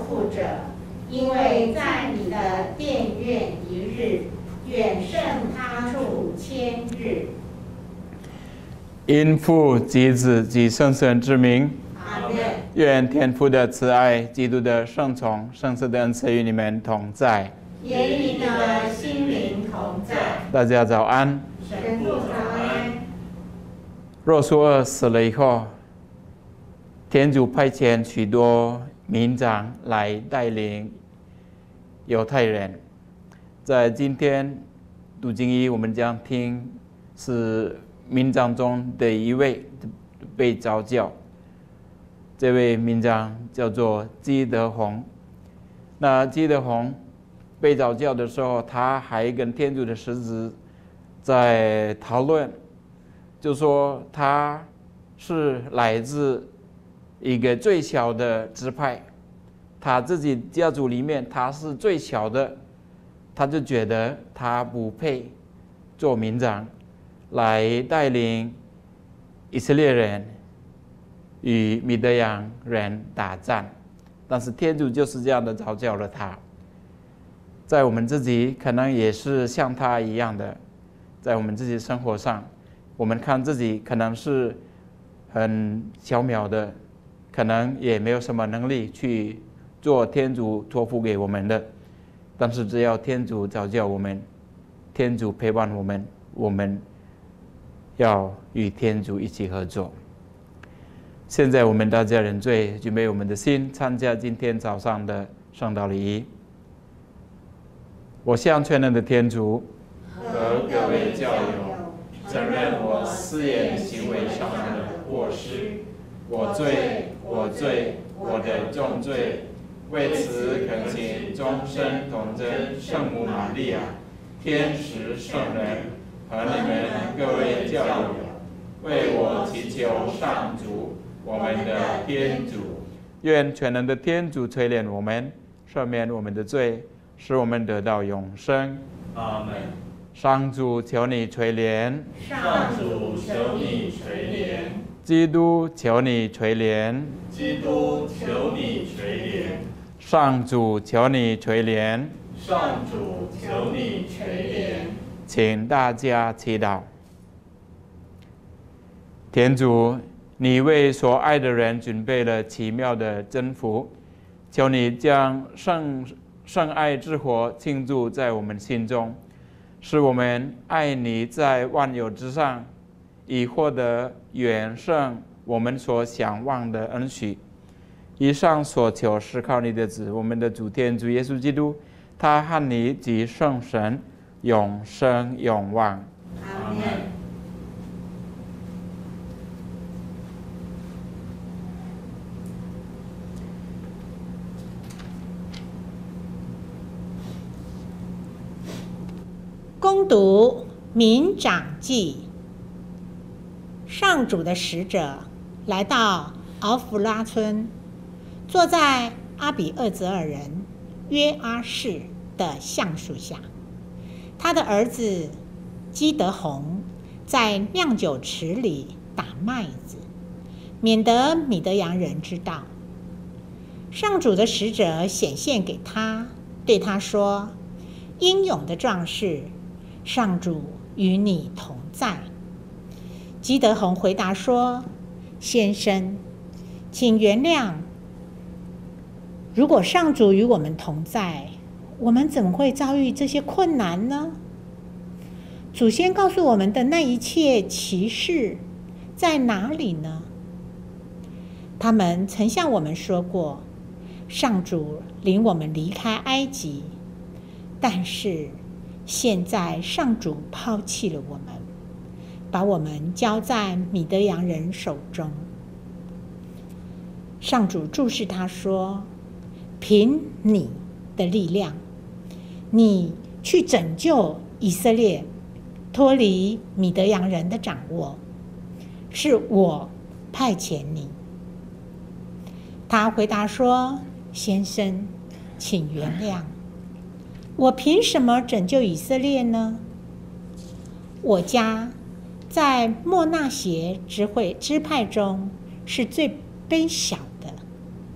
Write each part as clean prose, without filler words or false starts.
付者，因为在你的殿院一日，远胜他处千日。 因父及子及圣神之名， 阿们。 愿天父的慈爱、基督的圣宠、圣神的恩赐与你们同在， 也与你的心灵同在。 大家早安。 神父早安。 若苏二死了以后，天主派遣许多民长来带领犹太人。在今天读经一，我们将听是民长中的一位被召教，这位民长叫做基德洪。那基德洪被召教的时候，他还跟天主的使者在讨论，就说他是来自一个最小的支派，他自己家族里面他是最小的，他就觉得他不配做民长来带领以色列人与米德扬人打仗。但是天主就是这样的召教了他。在我们自己可能也是像他一样的，在我们自己生活上，我们看自己可能是很小渺的，可能也没有什么能力去做天主托付给我们的。但是只要天主召叫我们，天主陪伴我们，我们要与天主一起合作。现在我们大家认罪，准备我们的心，参加今天早上的圣道礼仪。我向全能的天主和各位教友承认我私言行为上的过失，我罪，我的重罪。为此恳请终身童真圣母玛利亚、天使圣人和你们各位教友，为我祈求上主，我们的天主。愿全能的天主垂怜我们，赦免我们的罪，使我们得到永生。 阿门。 上主，求你垂怜。 上主，求你垂怜。 基督，求你垂怜。 基督，求你垂怜。 上主，求你垂怜。 上主，求你垂怜。 请大家祈祷。天主，你为所爱的人准备了奇妙的真福，求你将圣爱之火倾注在我们心中，使我们爱你在万有之上，以获得远胜我们所想望的恩许。以上所求是靠你的子，我们的主天主耶稣基督，他和你及圣神永生永望。 阿们。恭读民长记。上主的使者来到敖弗拉村，坐在阿比厄泽尔人约阿士的橡树下。他的儿子基德洪在酿酒池里打麦子，免得米德扬人知道。上主的使者显现给他，对他说：“英勇的壮士，上主与你同在。”基德洪回答说：“先生，请原谅，如果上主与我们同在，我们怎么会遭遇这些困难呢？祖先告诉我们的那一切奇事在哪里呢？他们曾向我们说过，上主领我们离开埃及，但是现在上主抛弃了我们，把我们交在米德扬人手中。”上主注视他说：“凭你的力量，你去拯救以色列，脱离米德扬人的掌握，是我派遣你。”他回答说：“先生，请原谅，我凭什么拯救以色列呢？我家在默纳协支派中是最卑小的，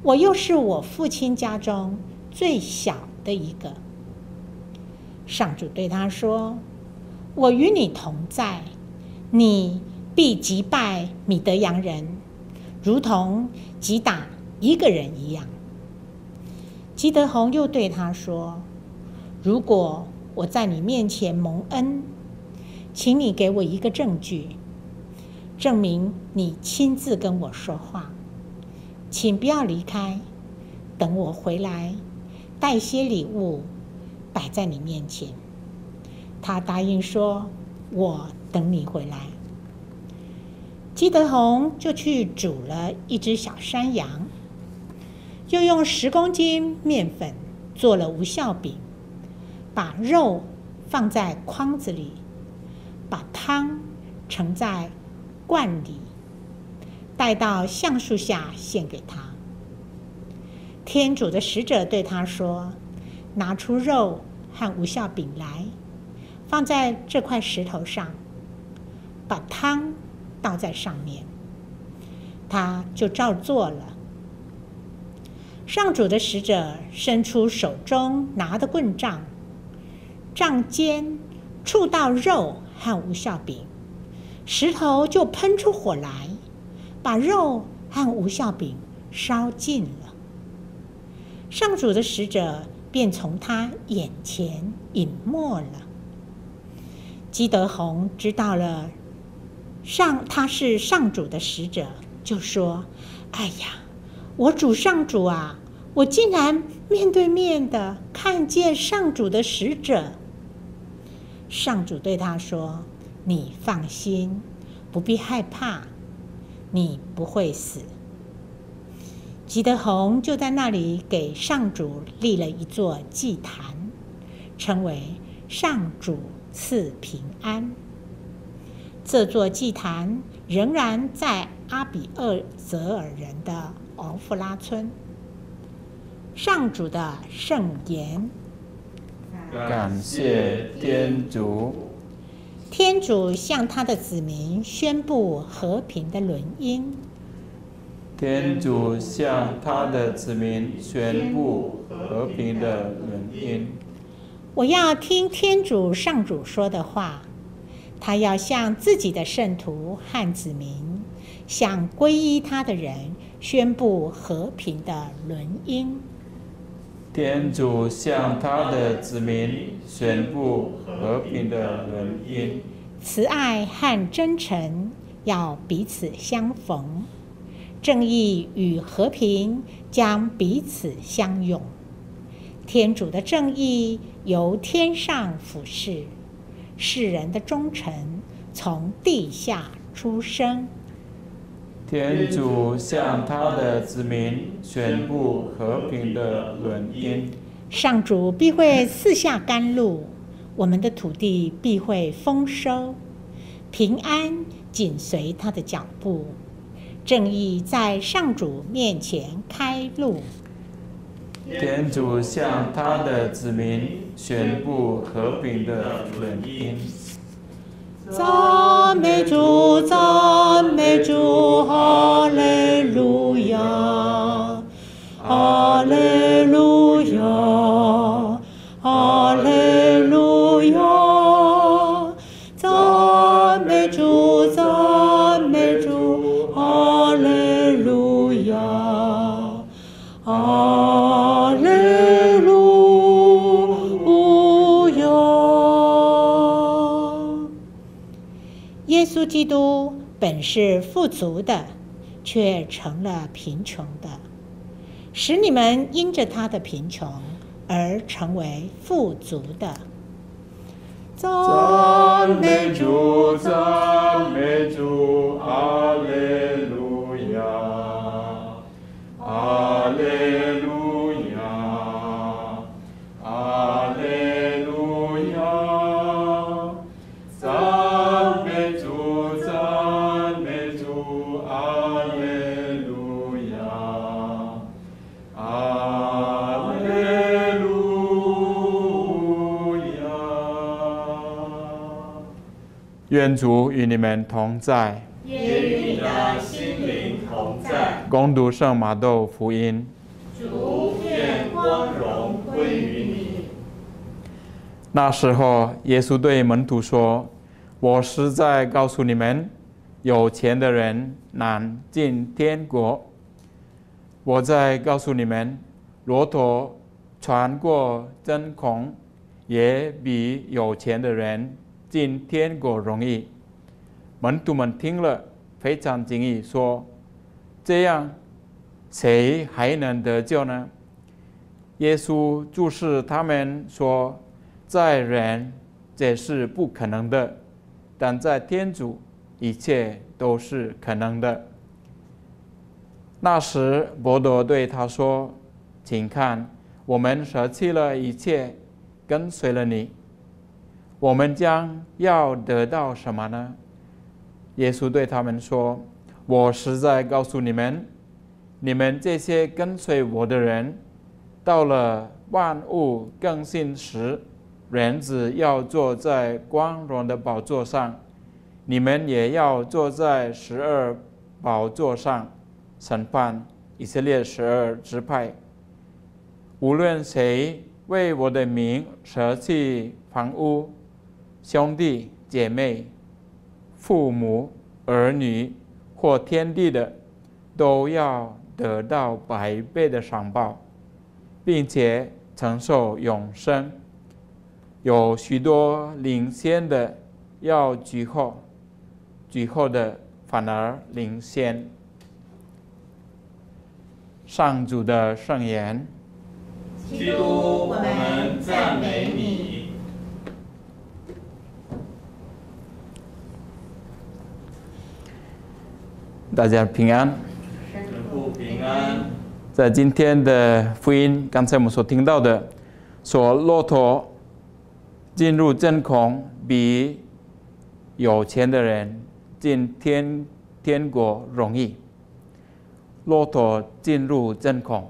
我又是我父亲家中最小的一个。上主对他说：我与你同在，你必击败米德扬人，如同击打一个人一样。基德红又对他说：如果我在你面前蒙恩，请你给我一个证据，证明你亲自跟我说话。请不要离开，等我回来，带些礼物摆在你面前。他答应说：我等你回来。基德红就去煮了一只小山羊，又用10公斤面粉做了无酵饼，把肉放在筐子里，把汤盛在罐里，带到橡树下献给他。天主的使者对他说：拿出肉和无酵饼来，放在这块石头上，把汤倒在上面。他就照做了。上主的使者伸出手中拿的棍杖，杖尖触到肉和无酵饼，石头就喷出火来，把肉和无酵饼烧尽了。上主的使者便从他眼前隐没了。基德红知道了他是上主的使者，就说：哎呀，我主上主啊，我竟然面对面的看见上主的使者。上主对他说：你放心，不必害怕，你不会死。基德红就在那里给上主立了一座祭坛，称为上主赐平安。这座祭坛仍然在阿比厄泽尔人的敖弗拉村。上主的圣言。 感谢天主。 天主向他的子民宣布和平的轮音。 天主向他的子民宣布和平的轮音。 我要听天主上主说的话，他要向自己的圣徒和子民，向皈依他的人宣布和平的轮音。 天主向他的子民宣布和平的轮音。 慈爱和真诚要彼此相逢，正义与和平将彼此相拥。天主的正义由天上俯视，世人的忠诚从地下出生。 天主向他的子民宣布和平的轮音。 上主必会赐下甘露，我们的土地必会丰收，平安紧随他的脚步，正义在上主面前开路。 天主向他的子民宣布和平的轮音。 赞美主，赞美主，哈利路亚，哈利路亚，哈利路亚。赞美主，赞美主，哈利路亚，哈利路亚。耶稣基督本是富足的，却成了贫穷的，使你们因着他的贫穷而成为富足的。 赞美主，赞美主，哈利路亚，哈利路亚，哈利路亚。赞美主，赞美主，哈利路亚，哈利路亚。愿主与你们同在， 也与你的心灵同在。 恭读圣马窦福音。 主，愿光荣归于你。 那时候，耶稣对门徒说：“我实在告诉你们，有钱的人难进天国。我再告诉你们，骆驼穿过针孔，也比有钱的人进天国容易。”门徒们听了，非常惊异，说：“这样，谁还能得救呢？”耶稣注视他们说：“在人这是不可能的，但在天主一切都是可能的。”那时，伯多对他说：“请看，我们舍弃了一切，跟随了你。我们将要得到什么呢？”耶稣对他们说：“我实在告诉你们，你们这些跟随我的人，到了万物更新时，人子要坐在光荣的宝座上，你们也要坐在12宝座上，审判以色列12支派。无论谁为我的名舍弃房屋、兄弟姐妹、父母、儿女或天地的，都要得到100倍的赏报，并且承受永生。有许多领先的要居后，居后的反而领先。”上主的圣言。 基督，我们赞美你。 大家平安。 神父平安。 在今天的福音，刚才我们所听到的，说骆驼进入真孔比有钱的人进天国容易。骆驼进入真孔，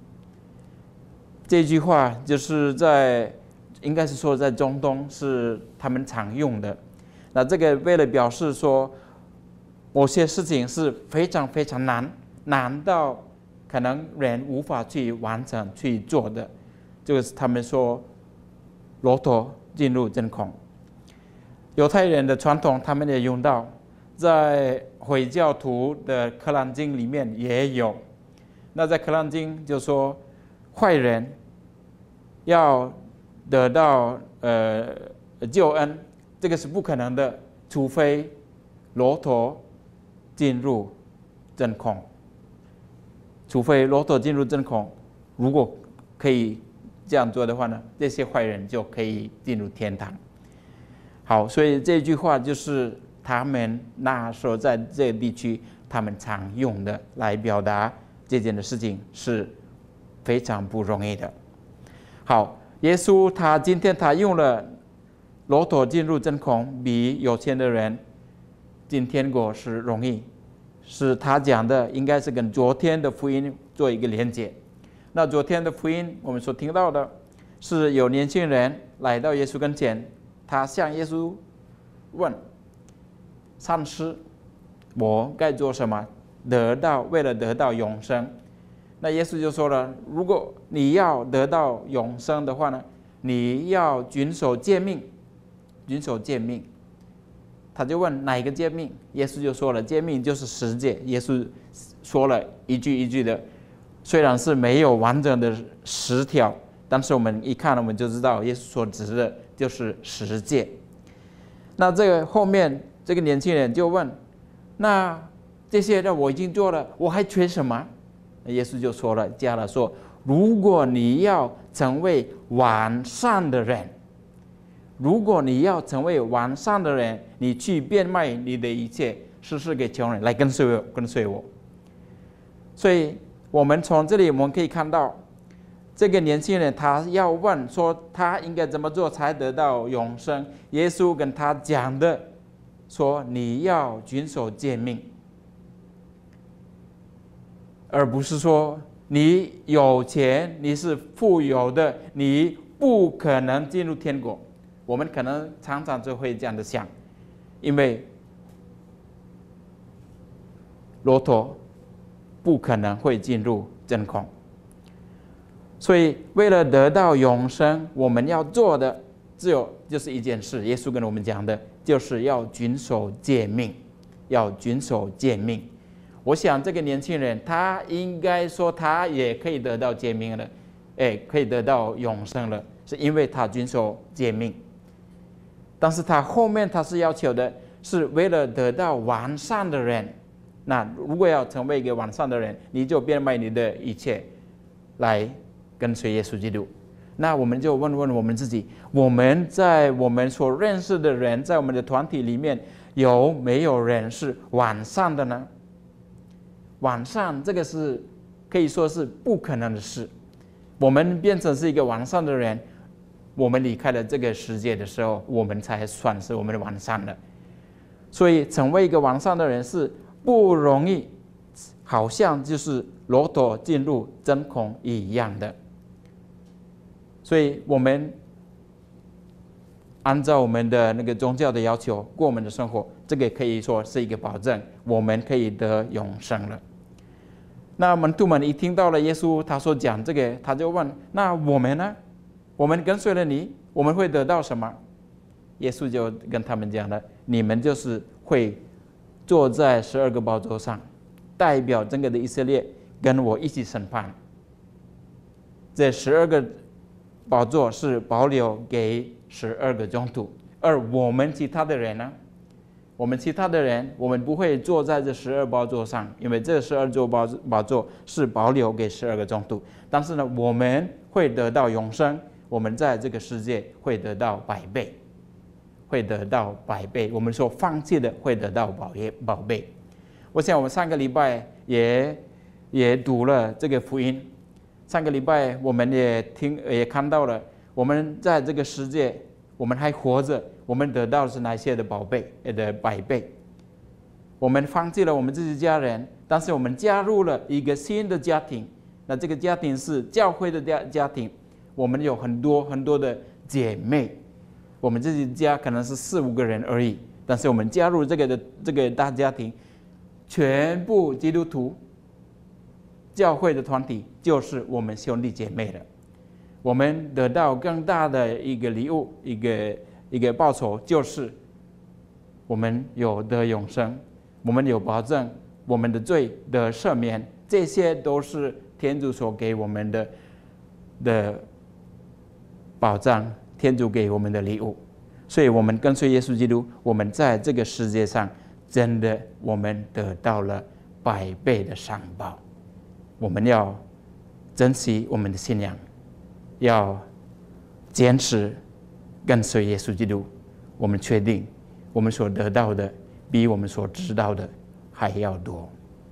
这句话就是应该是说在中东是他们常用的。那这个为了表示说，某些事情是非常非常难到可能人无法去完成去做的，就是他们说骆驼进入真孔。犹太人的传统，他们也用到，在回教徒的《可兰经》里面也有。那在《可兰经》就说，坏人要得到救恩，这个是不可能的，除非骆驼进入真孔。除非骆驼进入真孔，如果可以这样做的话呢，这些坏人就可以进入天堂。好，所以这句话就是他们那时候在这个地区他们常用的，来表达这件的事情是非常不容易的。好，耶稣今天他用了骆驼进入真孔比有钱的人进天国是容易，是他讲的，应该是跟昨天的福音做一个连结。那昨天的福音我们所听到的是有年轻人来到耶稣跟前，他向耶稣问：“善师，我该做什么为了得到永生？”那耶稣就说了：“如果你要得到永生的话呢，你要遵守诫命，遵守诫命。”他就问哪一个诫命？耶稣就说了，诫命就是10诫。耶稣说了一句一句的，虽然是没有完整的10条，但是我们一看我们就知道耶稣所指的就是10诫。那这个后面这个年轻人就问：“那这些的我已经做了，我还缺什么？”耶稣就说了，加了说：“如果你要成为完善的人，如果你要成为完善的人，你去变卖你的一切，施舍给穷人，来跟随我。”所以我们从这里我们可以看到，这个年轻人他要问说他应该怎么做才得到永生。耶稣跟他讲的说，你要遵守诫命，而不是说你有钱，你是富有的，你不可能进入天国。我们可能常常就会这样的想，因为骆驼不可能会进入真空。所以，为了得到永生，我们要做的就是一件事。耶稣跟我们讲的，就是要谨守诫命，要谨守诫命。我想这个年轻人，他应该说他也可以得到诫命了，可以得到永生了，是因为他谨守诫命。但是他后面他是要求的，是为了得到完善的人。那如果要成为一个完善的人，你就变卖你的一切，来跟随耶稣基督。那我们就问问我们自己，我们在我们所认识的人，在我们的团体里面，有没有人是完善的呢？完善这个是可以说是不可能的事。我们变成是一个完善的人，我们离开了这个世界的时候，我们才算是我们的完善了。所以成为一个完善的人是不容易，好像就是骆驼进入真空一样的。所以我们按照我们的那个宗教的要求过我们的生活，这个可以说是一个保证，我们可以得永生了。那门徒们一听到了耶稣他所讲这个，他就问：那我们呢？我们跟随了你，我们会得到什么？耶稣就跟他们讲了：你们就是会坐在12个宝座上，代表整个的以色列跟我一起审判。这12个宝座是保留给12个宗徒，而我们其他的人呢？我们其他的人，我们不会坐在这12宝座上，因为这12座宝座是保留给12个宗徒。但是呢，我们会得到永生，我们在这个世界会得到100倍，会得到100倍。我们所放弃的会得到宝贝。我想我们上个礼拜也读了这个福音。上个礼拜我们也看到了，我们在这个世界，我们还活着，我们得到的是哪些的宝贝的100倍？我们放弃了我们自己家人，但是我们加入了一个新的家庭。那这个家庭是教会的家庭，我们有很多很多的姐妹。我们自己家可能是4、5个人而已，但是我们加入这个大家庭，全部基督徒。教会的团体就是我们兄弟姐妹了。我们得到更大的一个礼物，一个报酬，就是我们有得永生，我们有保证，我们的罪的赦免，这些都是天主所给我们的保障，天主给我们的礼物。所以我们跟随耶稣基督，我们在这个世界上真的我们得到了100倍的赏报。我们要珍惜我们的信仰，要坚持跟随耶稣基督。我们确定我们所得到的比我们所知道的还要多。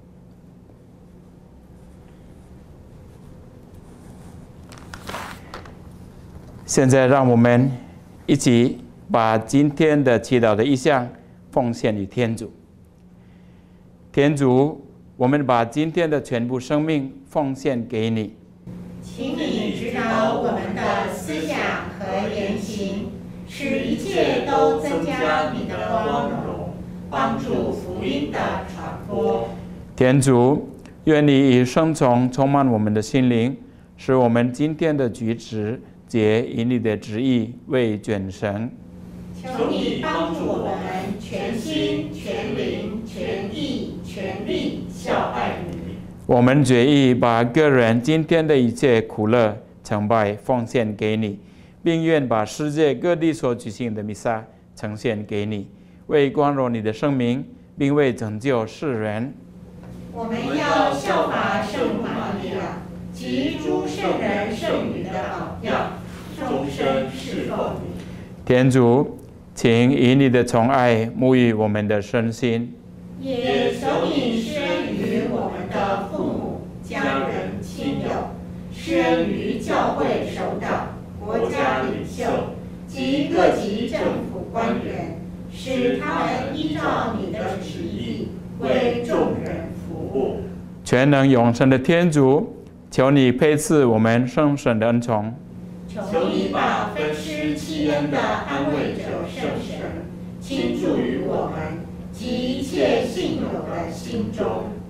现在让我们一起把今天的祈祷的意向奉献于天主。天主，我们把今天的全部生命奉献给你， 请你指导我们的思想和言行，使一切都增加你的光荣，帮助福音的传播。 天主，愿你以圣宠充满我们的心灵，使我们今天的举止皆以你的旨意为卷绳。 求你帮助我们全心、全灵、全意、全力效爱你。 我们决意把个人今天的一切苦乐、成败奉献给你，并愿把世界各地所举行的弥撒呈现给你，为光荣你的圣名，并为拯救世人。 我们要效法圣玛利亚及诸圣人圣女的榜样，终身侍奉你。 天主，请以你的宠爱沐浴我们的身心， 也求你施恩于我们的父母、家人、亲友，施恩于教会首长、国家领袖及各级政府官员，使他们依照你的旨意为众人服务。 全能永生的天主，求你配赐我们圣神的恩宠， 求你把分施其恩的安慰者圣神倾注于我们及一切信友的心中，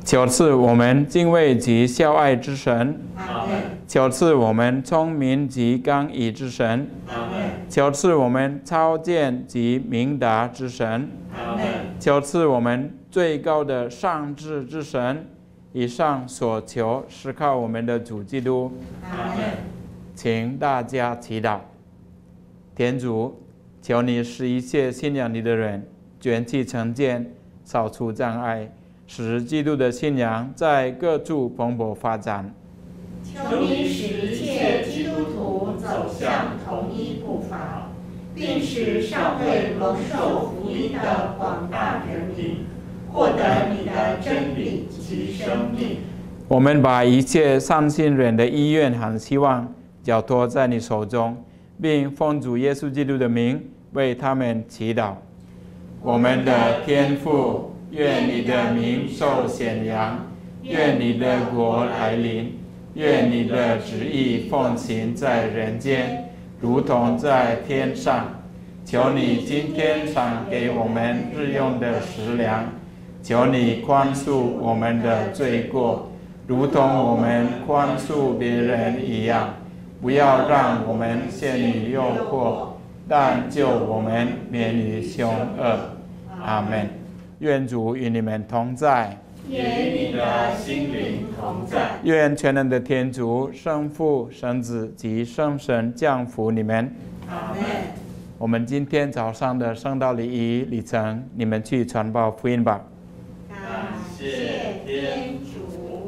求赐我们敬畏及孝爱之神。 阿门。 求赐我们聪明及刚毅之神。 阿门。 求赐我们超见及明达之神。 阿门。 求赐我们最高的上智之神。以上所求是靠我们的主基督。 阿门。 请大家祈祷。天主，求你使一切信仰你的人卷起成见，扫除障碍，使基督的信仰在各处蓬勃发展。 求你使一切基督徒走向同一步伐，并使尚未蒙受福音的广大人民获得你的真理及生命。 我们把一切善信人的意愿和希望交托在你手中，并奉主耶稣基督的名为他们祈祷。我们的天父，愿你的名受显扬，愿你的国来临，愿你的旨意奉行在人间，如同在天上。求你今天赏给我们日用的食粮，求你宽恕我们的罪过，如同我们宽恕别人一样。不要让我们陷于诱惑，但救我们免于凶恶。阿们。愿主与你们同在， 与你的心灵同在。 愿全能的天主、圣父、圣子及圣神降福你们。 阿们。 我们今天早上的圣道礼仪礼程，你们去传报福音吧。 感谢天主。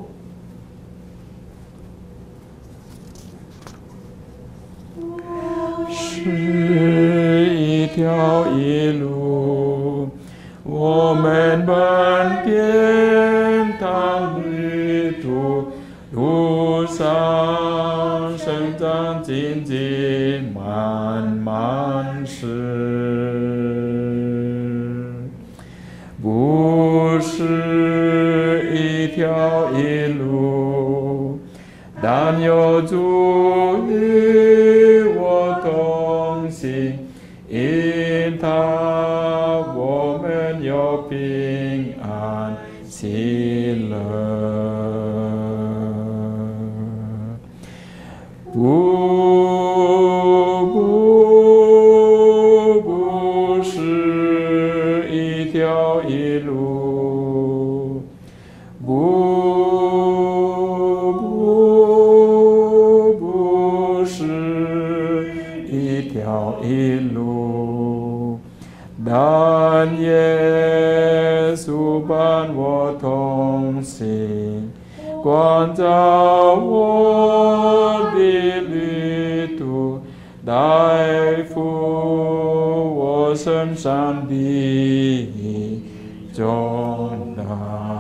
是一条一路，我们奔天堂旅途，路上生长荆棘漫漫是，不是一条一路，但有主与我同行，因他我们有平安喜乐。不是一条一路，不是一条一路，但耶稣伴我同行，光照我的旅途，带付我身上的重担。